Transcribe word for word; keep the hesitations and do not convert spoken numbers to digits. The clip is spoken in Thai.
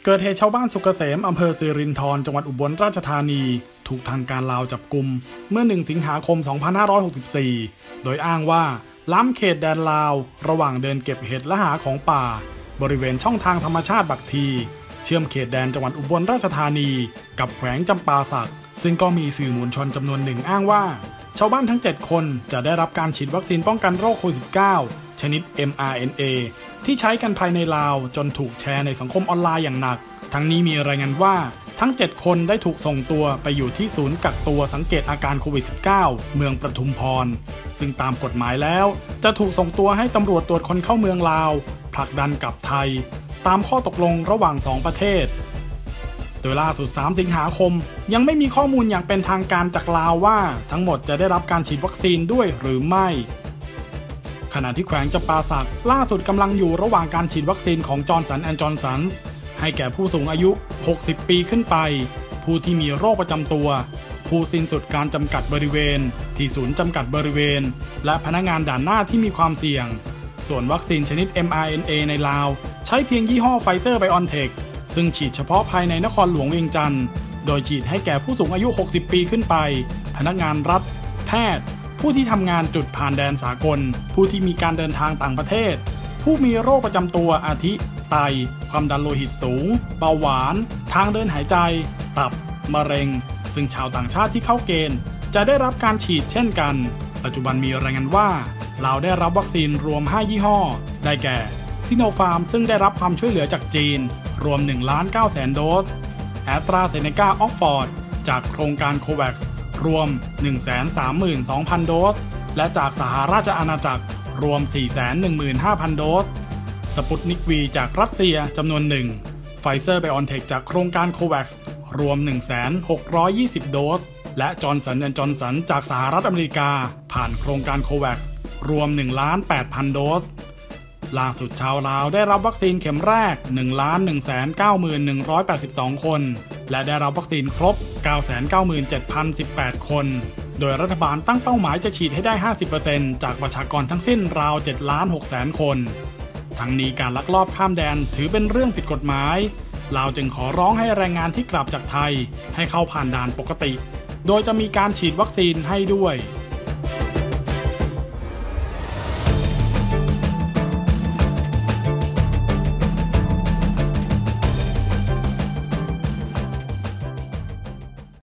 เกิดเหตุชาวบ้านสุกเกษมอำเภอสิรินธรจังหวัดอุบลราชธานีถูกทางการลาวจับกุมเมื่อหนึ่งสิงหาคมสองพันห้าร้อยหกสิบสี่โดยอ้างว่าล้ำเขตแดนลาวระหว่างเดินเก็บเห็ดและหาของป่าบริเวณช่องทางธรรมชาติบักทีเชื่อมเขตแดนจังหวัดอุบลราชธานีกับแขวงจำปาสักซึ่งก็มีสื่อมวลชนจำนวนหนึ่งอ้างว่าชาวบ้านทั้งเจ็ดคนจะได้รับการฉีดวัคซีนป้องกันโรคโควิด สิบเก้า ชนิด เอ็ม อาร์ เอ็น เอ ที่ใช้กันภายในลาวจนถูกแชร์ในสังคมออนไลน์อย่างหนักทั้งนี้มีรายงานว่าทั้งเจ็ดคนได้ถูกส่งตัวไปอยู่ที่ศูนย์กักตัวสังเกตอาการโควิด สิบเก้า เมืองปทุมพรซึ่งตามกฎหมายแล้วจะถูกส่งตัวให้ตำรวจตรวจคนเข้าเมืองลาวผลักดันกลับไทยตามข้อตกลงระหว่างสองประเทศโดยล่าสุดสามสิงหาคมยังไม่มีข้อมูลอย่างเป็นทางการจากลาวว่าทั้งหมดจะได้รับการฉีดวัคซีนด้วยหรือไม่ขณะที่แขวงจำปาสักล่าสุดกำลังอยู่ระหว่างการฉีดวัคซีนของจอห์นสันแอนด์จอห์นสันให้แก่ผู้สูงอายุหกสิบปีขึ้นไปผู้ที่มีโรคประจำตัวผู้สิ้นสุดการจำกัดบริเวณที่ศูนย์จำกัดบริเวณและพนักงานด่านหน้าที่มีความเสี่ยงส่วนวัคซีนชนิด เอ็ม อาร์ เอ็น เอ ในลาวใช้เพียงยี่ห้อไฟเซอร์ไบออนเทคซึ่งฉีดเฉพาะภายในนครหลวงเวียงจันทร์โดยฉีดให้แก่ผู้สูงอายุหกสิบปีขึ้นไปพนักงานรัฐแพทย์ผู้ที่ทำงานจุดผ่านแดนสากลผู้ที่มีการเดินทางต่างประเทศผู้มีโรคประจำตัวอาทิไตความดันโลหิตสูงเบาหวานทางเดินหายใจตับมะเร็งซึ่งชาวต่างชาติที่เข้าเกณฑ์จะได้รับการฉีดเช่นกันปัจจุบันมีรายงานว่าลาวได้รับวัคซีนรวมห้ายี่ห้อได้แก่ซิโนฟาร์มซึ่งได้รับความช่วยเหลือจากจีนรวม หนึ่งล้านเก้าแสน โดสแอสตราเซเนกาออกฟอร์ดจากโครงการโควัคซ์รวม หนึ่งแสนสามหมื่นสองพัน โดสและจากสหราชอาณาจักรรวม สี่แสนหนึ่งหมื่นห้าพัน โดสสปุตนิก วี จากรัสเซียจำนวนหนึ่งไฟเซอร์ไบออนเทคจากโครงการโควัคซ์รวม หนึ่งแสนหกร้อยยี่สิบ โดสและจอห์นสันแอนด์ จอห์นสันจากสหรัฐอเมริกาผ่านโครงการโควัคซ์รวม หนึ่งล้านแปดพัน โดสล่าสุดชาวลาวได้รับวัคซีนเข็มแรก หนึ่งล้านหนึ่งแสนเก้าหมื่นหนึ่งร้อยแปดสิบสอง คนและได้รับวัคซีนครบ เก้าแสนเก้าหมื่นเจ็ดพันสิบแปด คนโดยรัฐบาลตั้งเป้าหมายจะฉีดให้ได้ ห้าสิบเปอร์เซ็นต์ จากประชากรทั้งสิ้นราว เจ็ดล้านหกแสน คนทั้งนี้การลักลอบข้ามแดนถือเป็นเรื่องผิดกฎหมายลาวจึงขอร้องให้แรงงานที่กลับจากไทยให้เข้าผ่านด่านปกติโดยจะมีการฉีดวัคซีนให้ด้วย